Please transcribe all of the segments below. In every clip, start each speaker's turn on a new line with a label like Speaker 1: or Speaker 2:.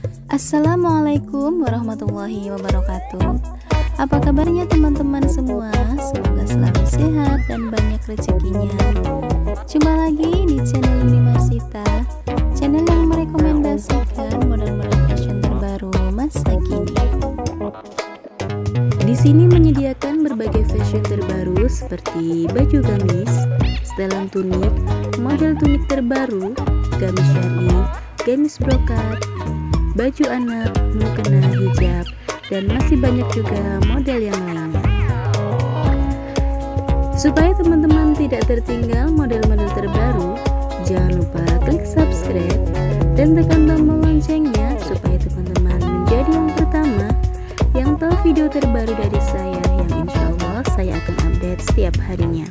Speaker 1: Assalamualaikum warahmatullahi wabarakatuh. Apa kabarnya teman-teman semua? Semoga selalu sehat dan banyak rezekinya. Jumpa lagi di channel Unimarsita, channel yang merekomendasikan model-model fashion terbaru masa kini. Di sini menyediakan berbagai fashion terbaru seperti baju gamis, setelan tunik, model tunik terbaru, gamis syari, gamis brokat, baju anak, mukena, hijab, dan masih banyak juga model yang lainnya. Supaya teman-teman tidak tertinggal model-model terbaru, jangan lupa klik subscribe dan tekan tombol loncengnya supaya teman-teman menjadi yang pertama yang tahu video terbaru dari saya, yang insya Allah saya akan update setiap harinya.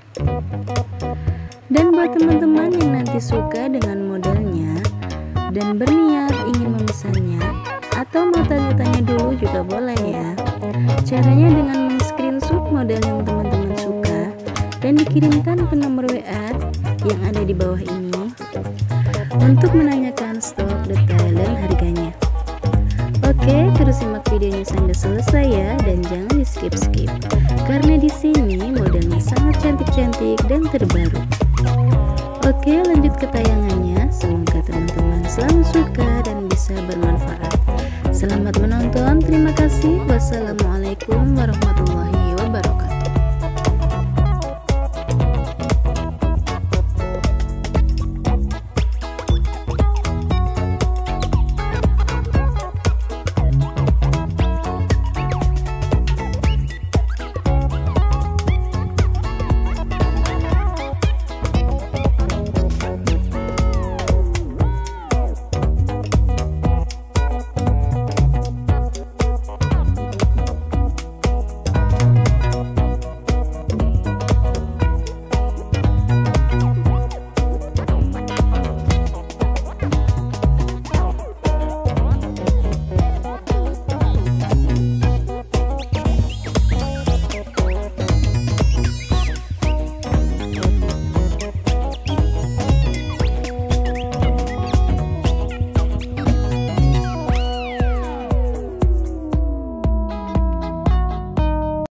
Speaker 1: Dan buat teman-teman yang nanti suka dengan modelnya dan berniat ingin memesannya atau mau tanya-tanya dulu juga boleh ya. Caranya dengan men-screenshot model yang teman-teman suka dan dikirimkan ke nomor WA yang ada di bawah ini untuk menanyakan stok, detail, dan harganya. Oke, terus simak videonya sampai selesai ya, dan jangan di skip-skip karena di sini modelnya sangat cantik-cantik dan terbaru. Oke, lanjut ke tayangannya. Semoga teman-teman selalu suka dan bisa bermanfaat. Selamat menonton, terima kasih. Wassalamualaikum.